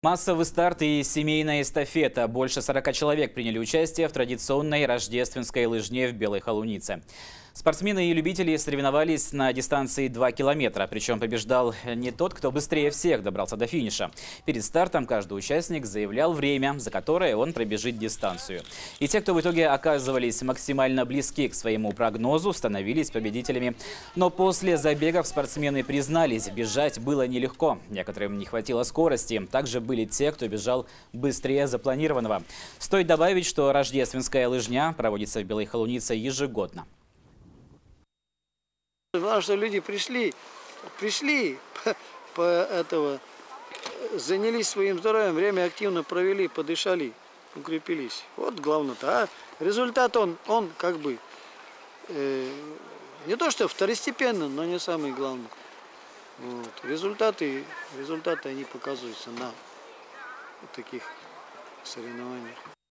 Массовый старт и семейная эстафета. Больше 40 человек приняли участие в традиционной рождественской лыжне в Белой Холунице. Спортсмены и любители соревновались на дистанции 2 километра. Причем побеждал не тот, кто быстрее всех добрался до финиша. Перед стартом каждый участник заявлял время, за которое он пробежит дистанцию. И те, кто в итоге оказывались максимально близки к своему прогнозу, становились победителями. Но после забегов спортсмены признались, бежать было нелегко. Некоторым не хватило скорости. Также были те, кто бежал быстрее запланированного. Стоит добавить, что рождественская лыжня проводится в Белой Холунице ежегодно. Главное, что люди пришли занялись своим здоровьем, время активно провели, подышали, укрепились. Вот главное-то. А результат он как бы не то что второстепенно, но не самый главный. Вот. Результаты они показываются на таких соревнованиях.